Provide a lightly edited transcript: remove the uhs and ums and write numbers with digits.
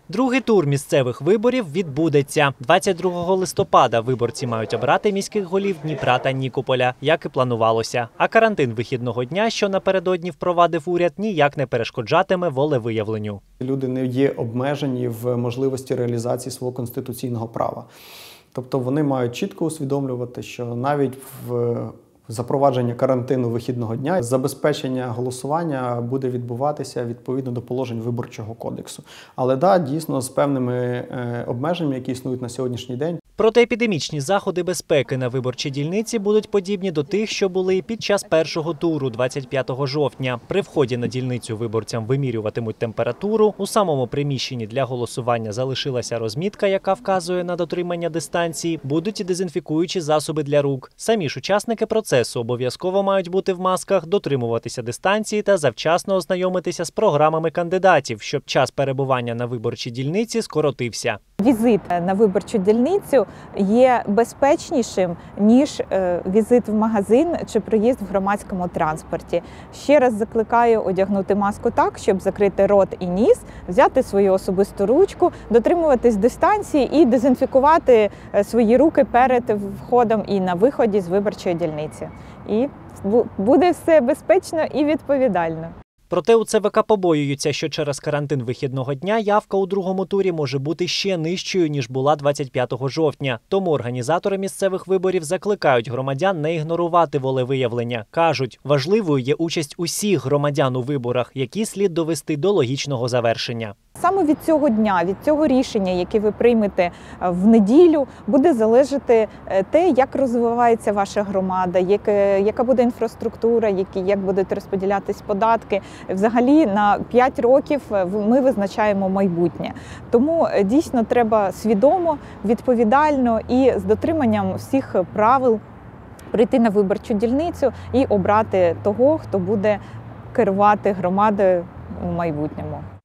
Другий тур місцевих виборів відбудеться. 22 листопада виборці мають обрати міських голів Дніпра та Нікополя, як і планувалося. А карантин вихідного дня, що напередодні впровадив уряд, ніяк не перешкоджатиме волевиявленню. Люди не є обмежені в можливості реалізації свого конституційного права. Тобто вони мають чітко усвідомлювати, що навіть в запровадження карантину вихідного дня забезпечення голосування буде відбуватися відповідно до положень Виборчого кодексу. Але дійсно з певними обмеженнями, які існують на сьогоднішній день. Протиепідемічні заходи безпеки на виборчій дільниці будуть подібні до тих, що були під час першого туру 25 жовтня. При вході на дільницю виборцям вимірюватимуть температуру. У самому приміщенні для голосування залишилася розмітка, яка вказує на дотримання дистанції. Будуть і дезінфікуючі засоби для рук. Самі ж учасники процесу обов'язково мають бути в масках, дотримуватися дистанції та завчасно ознайомитися з програмами кандидатів, щоб час перебування на виборчій дільниці скоротився. Візит на виборчу дільницю є безпечнішим, ніж візит в магазин чи проїзд в громадському транспорті. Ще раз закликаю одягнути маску так, щоб закрити рот і ніс, взяти свою особисту ручку, дотримуватись дистанції і дезінфікувати свої руки перед входом і на виході з виборчої дільниці. І буде все безпечно і відповідально. Проте у ЦВК побоюються, що через карантин вихідного дня явка у другому турі може бути ще нижчою, ніж була 25 жовтня. Тому організатори місцевих виборів закликають громадян не ігнорувати волевиявлення. Кажуть, важливою є участь усіх громадян у виборах, які слід довести до логічного завершення. Саме від цього дня, від цього рішення, яке ви приймете в неділю, буде залежати те, як розвивається ваша громада, яка буде інфраструктура, як будуть розподілятись податки. Взагалі на 5 років ми визначаємо майбутнє. Тому дійсно треба свідомо, відповідально і з дотриманням всіх правил прийти на виборчу дільницю і обрати того, хто буде керувати громадою у майбутньому.